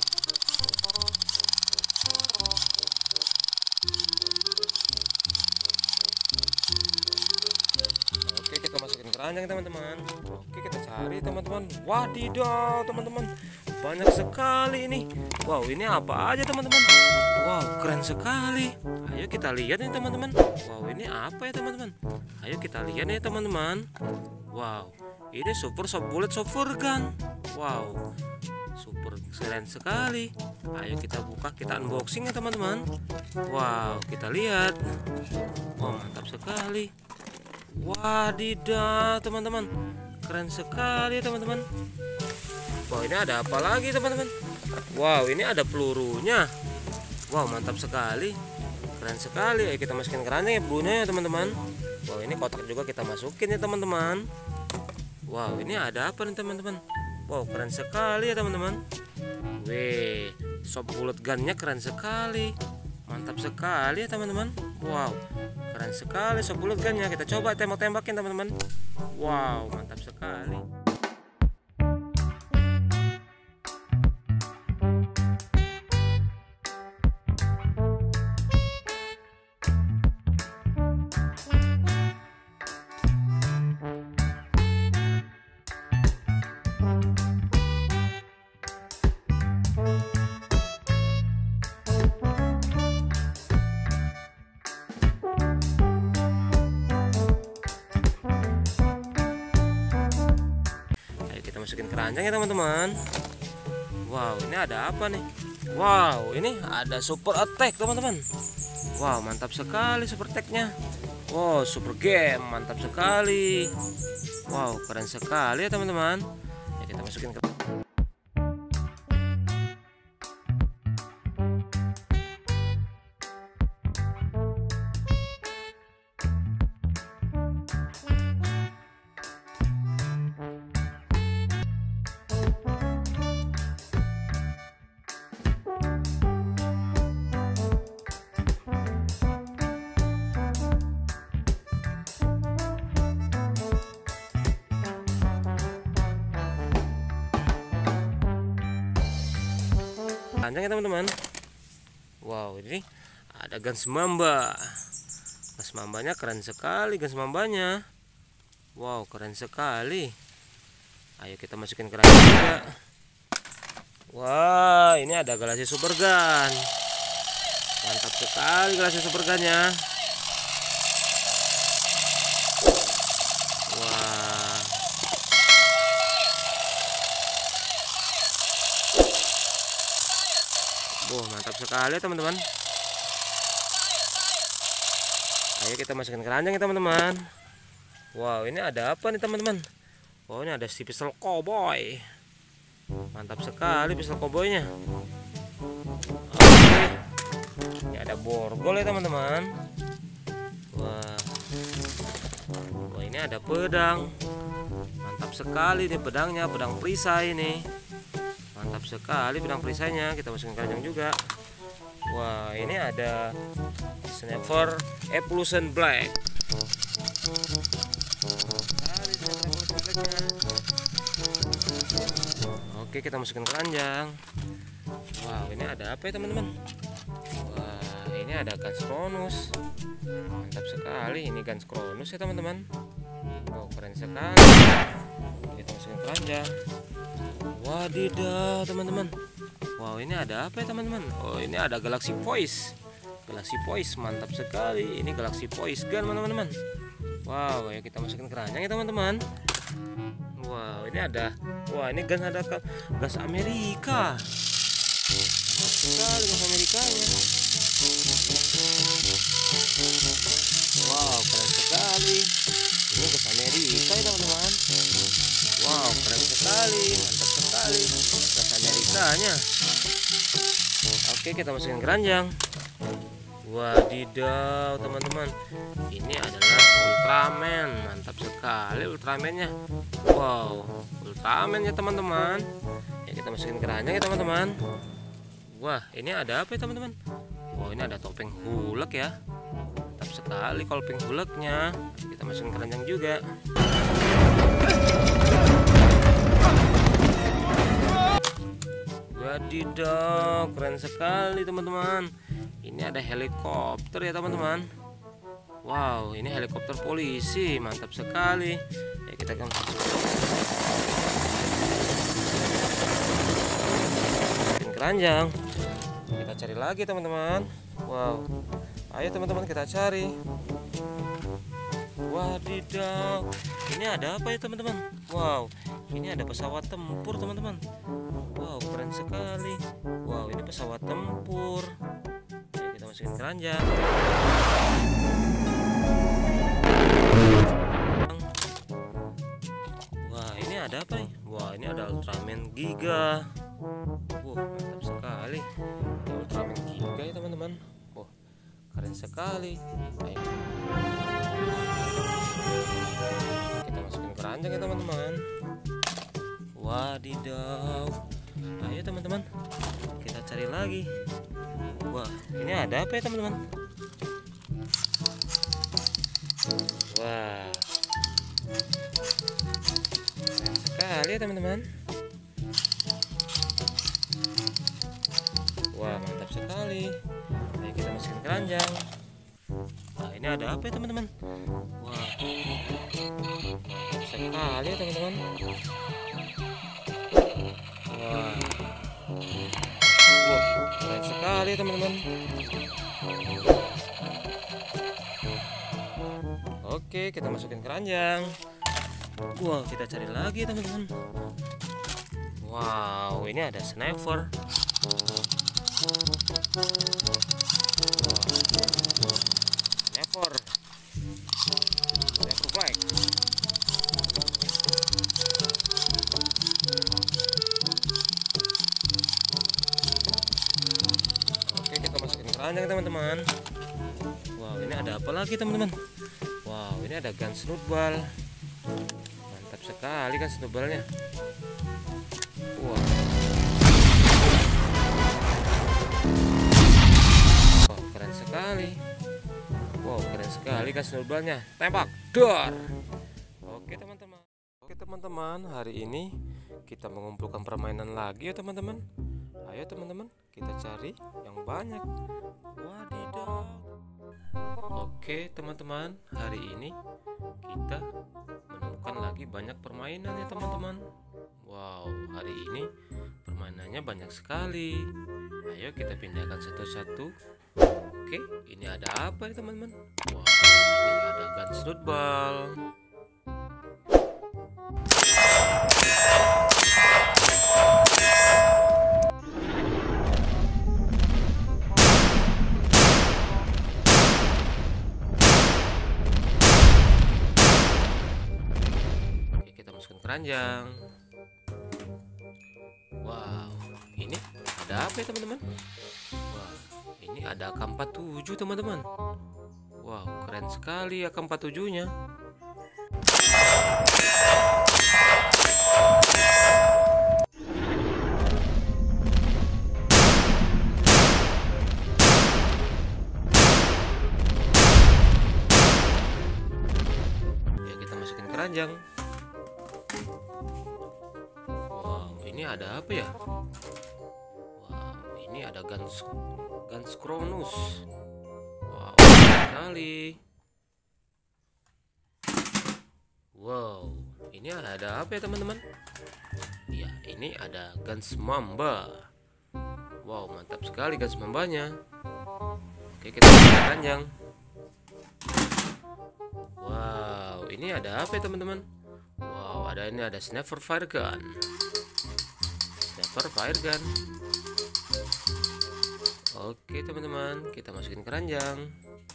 Speaker 1: Oke, kita masukin keranjang teman-teman. Oke, kita cari teman-teman. Wadidaw teman-teman, banyak sekali ini. Wow, ini apa aja teman-teman? Wow, keren sekali. Ayo kita lihat nih teman-teman. Wow, ini apa ya teman-teman? Ayo kita lihat nih teman-teman. Wow, ini super bullet super gun. Wow, super keren sekali. Ayo kita buka, kita unboxing ya teman-teman. Wow, kita lihat. Wow, mantap sekali. Wadidaw teman-teman, keren sekali teman-teman. Wow, ini ada apa lagi teman-teman? Wow, ini ada pelurunya. Wow, mantap sekali, keren sekali. Ayo kita masukin keranjang ya pelurunya ya teman-teman. Wow, ini kotak juga kita masukin ya teman-teman. Wow, ini ada apa nih teman-teman? Wow, keren sekali ya teman-teman. Wih, soft bullet gunnya keren sekali. Mantap sekali ya teman-teman. Wow, keren sekali soft bullet gunnya. Kita coba tembak-tembakin teman-teman. Wow, mantap sekali. Masukin keranjang ya teman-teman. Wow, ini ada apa nih? Wow, ini ada super attack teman-teman. Wow, mantap sekali super attack-nya. Wow, super game, mantap sekali. Wow, keren sekali ya teman-teman. Ya, kita masukin ke keranjang ya teman-teman. Wow, ini ada Guns Mamba. Guns Mambanya keren sekali, Guns Mambanya. Wow, keren sekali. Ayo kita masukin keranjang juga. Wah, ini ada Galaxy Super Gun. Mantap sekali Galaxy Super Gun-nya. Wah. Wah, mantap sekali teman-teman. Ayo kita masukin keranjang ya teman-teman. Wow, ini ada apa nih teman-teman? Oh, ini ada si pistol cowboy. Mantap sekali pistol cowboynya. Oke. Ini ada borgol ya teman-teman. Wah. Wah, ini ada pedang. Mantap sekali nih pedangnya, pedang perisai nih. Mantap sekali pedang perisainya. Kita masukin keranjang juga. Wah, ini ada sniper Evolution Black. Oke, kita masukin keranjang. Wow, ini ada apa ya teman-teman? Wah, ini ada Guns Cronus. Mantap sekali, ini Guns Cronus ya teman-teman. Wow, keren sekali. Kita masukin keranjang. Wadidaw teman-teman. Wow, ini ada apa ya teman-teman? Oh, ini ada Galaxy Voice. Galaxy Voice, mantap sekali. Ini Galaxy Voice Gun teman-teman. Wow, ya kita masukin keranjang ya teman-teman. Wow, ini ada. Wah, ini gas Amerika. Mantap sekali gas Amerikanya. Wow, keren sekali. Ini gas Amerika ya teman-teman. Wow, keren sekali, mantap sekali gas Amerikanya. Oke, kita masukin keranjang. Wadidaw teman-teman, ini adalah Ultraman. Mantap sekali Ultramannya. Wow, Ultraman ya teman-teman. Ya, kita masukin keranjang ya teman-teman. Wah, ini ada apa ya teman-teman? Wow, ini ada topeng Hulk ya. Mantap sekali topeng Hulknya. Kita masukin keranjang juga. Wadidaw, keren sekali teman-teman. Ini ada helikopter ya teman-teman. Wow, ini helikopter polisi. Mantap sekali. Ya, kita akan masukin keranjang. Kita cari lagi teman-teman. Wow, ayo teman-teman kita cari. Wadidaw, ini ada apa ya teman-teman? Wow, ini ada pesawat tempur teman-teman. Wow, keren sekali. Wow, ini pesawat tempur. Kita masukin keranjang. Wah, ini ada apa nih? Wah, ini ada Ultraman Giga. Wah, mantap sekali. Ini Ultraman Giga ya teman-teman. Wah, keren sekali. Ayo. Kita masukin keranjang ya teman-teman. Wadidaw. Ayo teman-teman, kita cari lagi. Wah, ini ada apa ya teman-teman? Wah, keren sekali ya teman-teman. Wah, mantap sekali. Ayo kita masukin keranjang. Nah, ini ada apa ya teman-teman? Wah, mantap sekali ya teman-teman. Wah, keren sekali teman-teman. Oke, kita masukin keranjang. Wow, kita cari lagi teman-teman. Wow, ini ada sniper. Sniper Black. Oke, kita masukin keranjang teman-teman. Wow, ini ada apa lagi teman-teman? Wow, ini ada gun snowball. Mantap sekali kan snowballnya. Wow. Wow, keren sekali. Wow, keren sekali kan snowballnya. Tembak, dor. Oke teman-teman. Oke teman-teman, hari ini kita mengumpulkan permainan lagi ya teman-teman. Ayo teman-teman, kita cari yang banyak. Wadidaw. Oke teman-teman, hari ini kita menemukan lagi banyak permainan ya teman-teman. Wow, hari ini permainan Mainannya banyak sekali. Ayo kita pindahkan satu-satu. Oke, ini ada apa ya teman-teman? Wah, ini ada Gunsnoot Ball. Oke, kita masukkan keranjang. Wow, ini ada apa ya teman-teman? Wah, ini ada AK-47 teman-teman. Wow, keren sekali AK-47-nya. Ya, kita masukin keranjang. Ini ada apa ya? Wow, ini ada Guns Kronus. Wow, sekali. Wow, ini ada apa ya teman-teman? Ya, ini ada Guns Mamba. Wow, mantap sekali Guns Mambanya. Oke, kita lihat keranjang. Wow, ini ada apa ya teman-teman? Wow, ini ada Sniper Fire Gun. Fire gun. Oke teman-teman, kita masukin keranjang.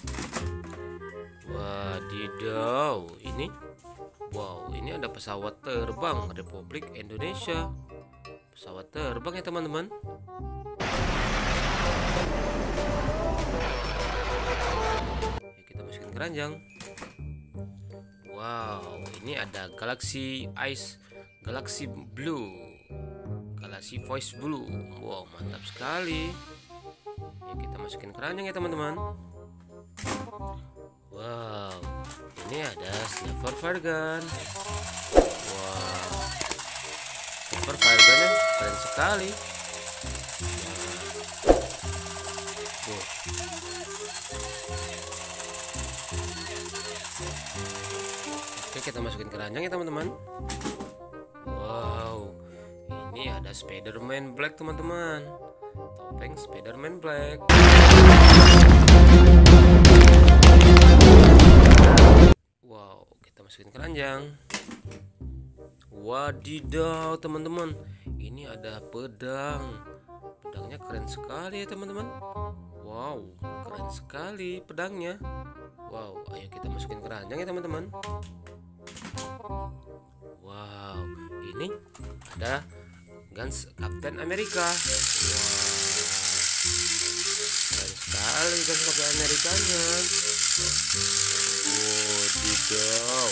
Speaker 1: Wadidaw, ini wow, ini ada pesawat terbang Republik Indonesia. Pesawat terbang ya teman-teman. Kita masukin keranjang. Wow, ini ada Galaxy Ice, Galaxy Blue, Galaxy Voice Blue. Wow, mantap sekali. Ya, kita masukin keranjang ya teman-teman. Wow, ini ada Sniper Fire Gun. Wow, Sniper Fire Gunnya keren sekali. Wow. Oke, kita masukin keranjang ya teman-teman. Wow, ini ada Spider-Man Black teman-teman. Topeng Spider-Man Black. Wow, kita masukin keranjang. Wadidaw teman-teman, ini ada pedang. Pedangnya keren sekali ya teman-teman. Wow, keren sekali pedangnya. Wow, ayo kita masukin keranjang ya teman-teman. Wow, ini ada Guns Captain America. Wow, keren sekali Guns Captain Amerikanya. Wadidaw.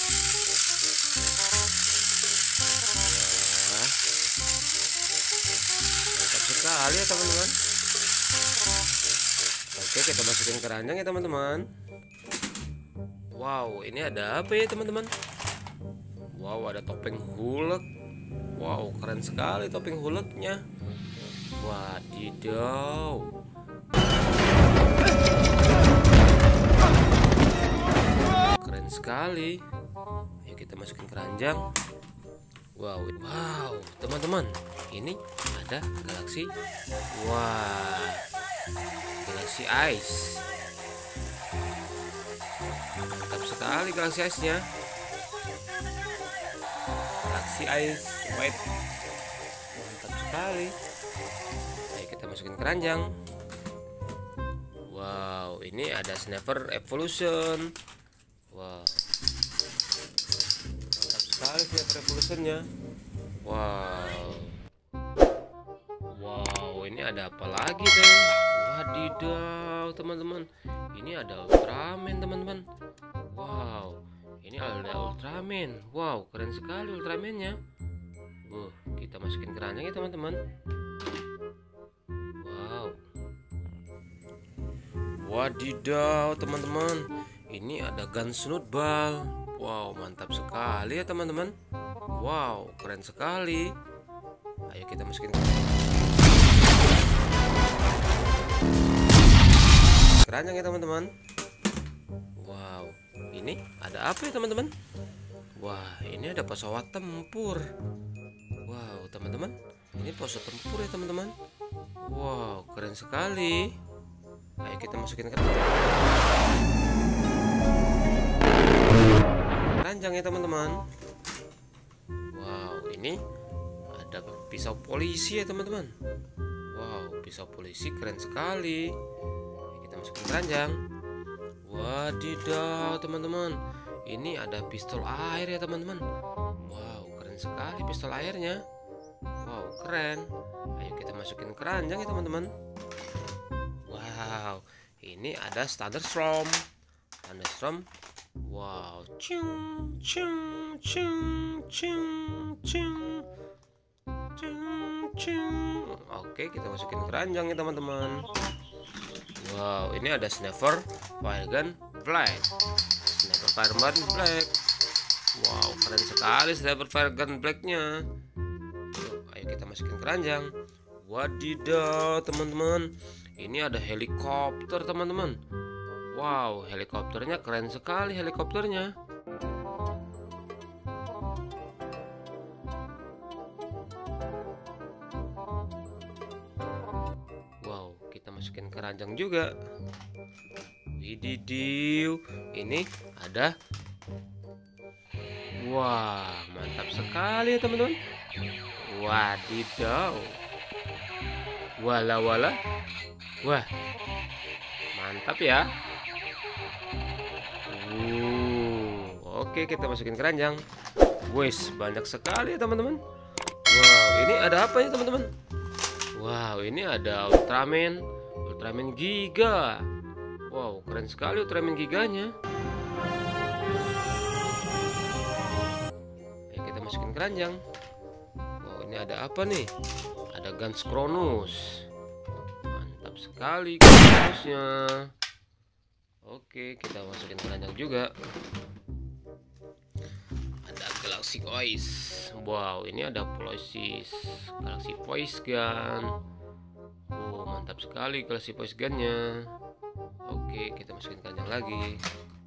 Speaker 1: Wah, mantap sekali ya teman-teman. Oke, kita masukin keranjang ya teman-teman. Wow, ini ada apa ya teman-teman? Wow, ada topeng Hulk. Wow, keren sekali topeng Hulknya. Wadidaw. Keren sekali. Ayo kita masukin keranjang. Wow, wow, teman-teman, ini ada Galaxy. Wah, Galaxy Ice. Mantap sekali Galaxy Ice-nya. Galaxy Ice White. Mantap sekali. Ayo kita masukin keranjang. Wow, ini ada Sniper Evolution. Wow, mantap sekali Sniper Evolutionnya. Wow. Wow, ini ada apa lagi teman? Wadidaw teman-teman, ini ada Ultraman teman-teman. Wow, ini ada Ultraman. Wow, keren sekali Ultramannya. Kita masukin keranjang ya teman-teman. Wow. Wadidaw teman-teman, ini ada Gunsnoot Ball. Wow, mantap sekali ya teman-teman. Wow, keren sekali. Ayo kita masukin keranjang ya teman-teman. Wow, ini ada apa ya teman-teman? Wah, ini ada pesawat tempur. Wow, teman-teman, Ini pose tempur ya teman-teman. Wow, keren sekali. Ayo kita masukin ke keranjang ya teman-teman. Wow, ini ada pisau polisi ya teman-teman. Wow, pisau polisi keren sekali. Ayo kita masukin keranjang. Wadidaw teman-teman, ini ada pistol air ya teman-teman. Wow, keren sekali pistol airnya. Wow, keren. Ayo kita masukin keranjang ya teman-teman. Wow, ini ada thunderstorm. Wow, cung cung cung cung cung cung cung. Oke, kita masukin keranjang ya teman-teman. Wow, ini ada sniper firegun black. Sniper firegun black. Wow, keren sekali sniper firegun blacknya. Ayo kita masukin keranjang. Wadidaw teman-teman, ini ada helikopter teman-teman. Wow, helikopternya keren sekali helikopternya. Wow, kita masukin keranjang juga. Wididiw, ini ada. Wah, mantap sekali ya teman-teman. Wadidaw. Wala wala. Wah, mantap ya. Oke, kita masukin keranjang. Wes, banyak sekali ya teman-teman. Wow, ini ada apa ya teman-teman? Wow, ini ada Ultraman Giga. Wow, keren sekali Ultraman Giganya. Ayo kita masukin keranjang. Wow, ini ada apa nih? Ada Guns Cronus. Mantap sekali Cronusnya. Oke, kita masukin keranjang juga. Ada Galaxy Voice. Wow, ini ada Galaxy Voice Gun. Oh, mantap sekali Galaxy Voice Gunnya. Oke, kita masukin keranjang lagi.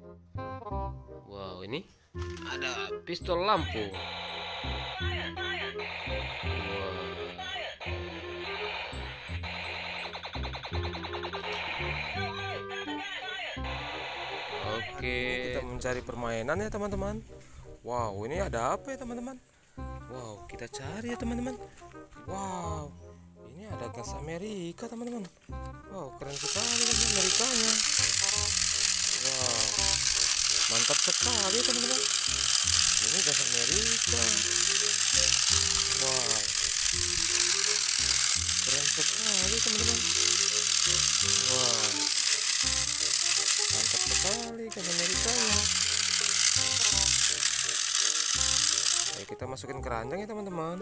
Speaker 1: Wow, ini ada pistol lampu. Oke, kita mencari permainan ya teman-teman. Wow, ini ada apa ya teman-teman? Wow, kita cari ya teman-teman. Wow, ini ada gas Amerika teman-teman. Wow, keren sekali gas Amerikanya. Wow, mantap sekali ya teman-teman. Ini gas Amerika. Wow, keren sekali teman-teman. Wow, mantap sekali gas Amerikanya. Ayo kita masukin keranjang ya teman-teman.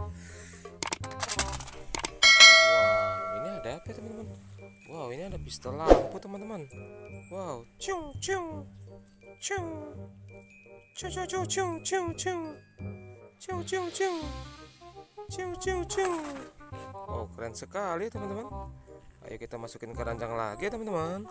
Speaker 1: Wow, ini ada apa ya teman-teman? Wow, ini ada pistol lampu teman-teman. Wow, cung cung cung cung cung cung cung cung cung cung cung cung cung. Wow, keren sekali ya teman-teman. Ayo kita masukin keranjang lagi ya teman-teman.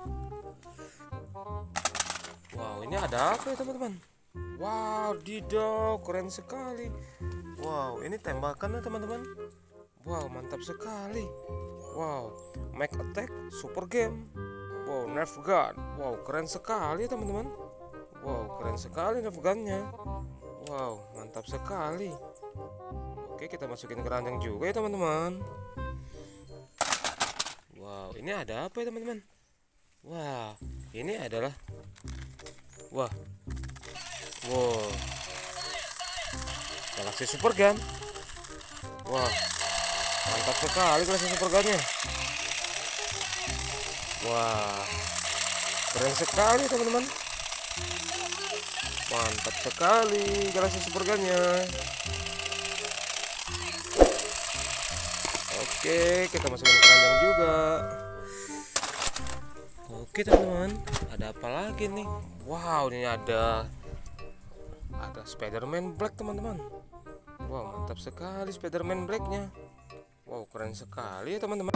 Speaker 1: Wow, ini ada apa ya teman-teman? Wow, dido, keren sekali. Wow, ini tembakannya teman-teman. Wow, mantap sekali. Wow, Max Attack Super Game. Wow, Nerf Gun. Wow, keren sekali teman-teman. Wow, keren sekali Nerf Gunnya. Wow, mantap sekali. Oke, kita masukin keranjang juga ya teman-teman. Wow, ini ada apa ya teman-teman? Wah, ini adalah wow, Galaxy Super Gun. Wah, mantap sekali Galaxy Super Gunnya. Wah, keren sekali teman-teman. Mantap sekali Galaxy Super Gunnya. Oke, kita masukin keranjang juga. Oke teman-teman, ada apa lagi nih? Wow, ini ada Spider-Man Black teman-teman. Wow, mantap sekali Spider-Man Blacknya. Wow, keren sekali ya teman-teman.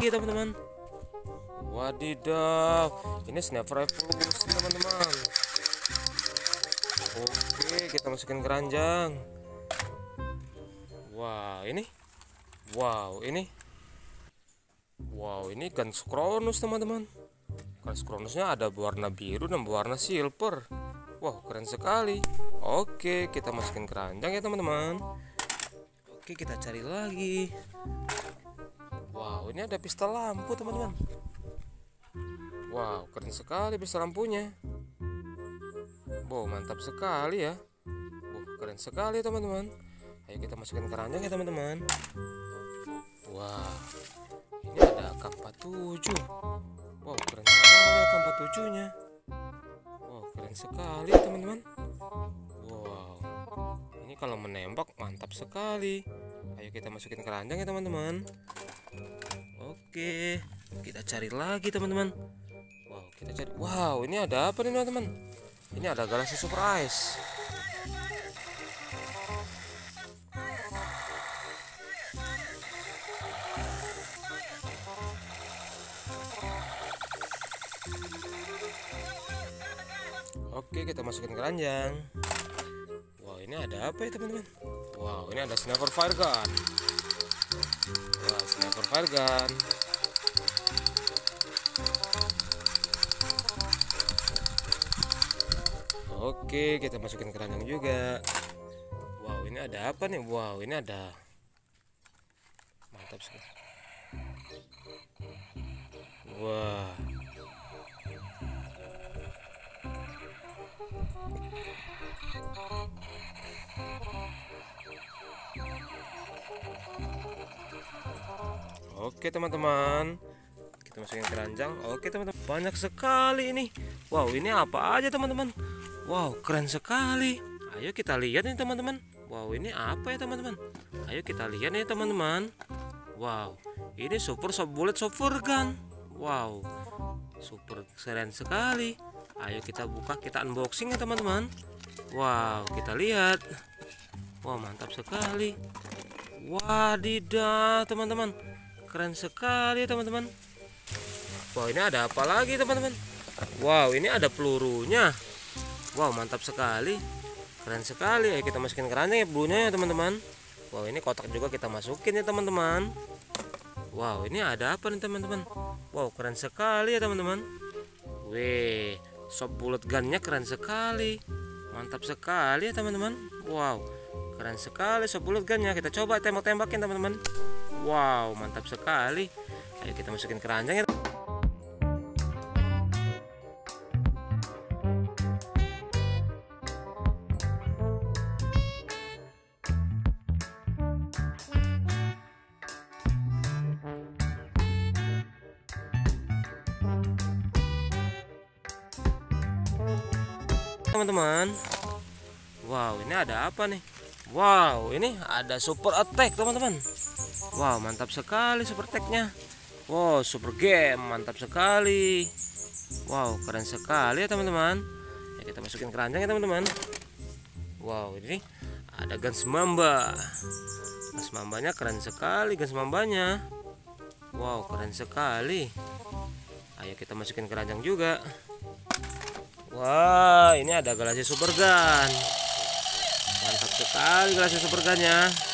Speaker 1: lagi teman-teman. Wadidaw, ini sniper revolusi teman-teman. Oke, kita masukin keranjang. Wah, ini Guns Cronus teman-teman. Guns Cronusnya ada warna biru dan warna silver. Wow, keren sekali. Oke, kita masukin keranjang ya teman-teman. Oke, kita cari lagi. Wow, ini ada pistol lampu teman-teman. Wow, keren sekali pistol lampunya. Wow, mantap sekali ya. Wow, keren sekali teman-teman. Ayo kita masukin keranjang ya teman-teman. Wow, ini ada AK-47. Wow, keren sekali AK-47 nya. Wow, keren sekali ya teman-teman. Wow, ini kalau menembak mantap sekali. Ayo kita masukin keranjang ya teman-teman. Oke, kita cari lagi teman-teman. Wow, kita cari. Wow, ini ada apa nih teman-teman? Ini ada Galaxy Super Ice. Oke, kita masukin keranjang. Wow, ini ada apa ya teman-teman? Wow, ini ada sniper fire gun. Wah, sniper fire gun. Oke, kita masukin keranjang juga. Wow, ini ada apa nih? Wow, ini ada. Mantap sekali. Wah. Oke teman-teman, kita masukin keranjang. Oke teman-teman, banyak sekali ini. Wow, ini apa aja teman-teman? Wow, keren sekali. Ayo kita lihat nih teman-teman. Wow, ini apa ya teman-teman? Ayo kita lihat nih teman-teman. Wow, ini super bullet super gun. Wow, super keren sekali. Ayo kita buka, kita unboxing ya teman-teman. Wow, kita lihat. Wow, mantap sekali. Wadidaw teman-teman, keren sekali teman-teman. Wow, ini ada apa lagi teman-teman? Wow, ini ada pelurunya. Wow, mantap sekali, keren sekali. Ayo kita masukin keranjang ya pelurunya ya teman-teman. Wow, ini kotak juga kita masukin ya teman-teman. Wow, ini ada apa nih teman-teman? Wow, keren sekali ya teman-teman. Weh, soft bullet gunnya keren sekali, mantap sekali ya teman-teman. Wow, keren sekali soft bullet gunnya. Kita coba tembak-tembakin teman-teman. Wow, mantap sekali. Ayo kita masukin keranjang ya. Teman-teman. Wow, ini ada apa nih? Wow, ini ada super attack teman-teman. Wow, mantap sekali super attack-nya. Wow, super game, mantap sekali. Wow, keren sekali ya teman-teman. Ya, kita masukin keranjang ya teman-teman. Wow, ini ada Guns Mamba. Guns Mambanya keren sekali, Guns Mambanya. Wow, keren sekali. Ayo kita masukin keranjang juga. Wah, ini ada Galaxy Super Gun. Mantap sekali Galaxy Super Gun-nya.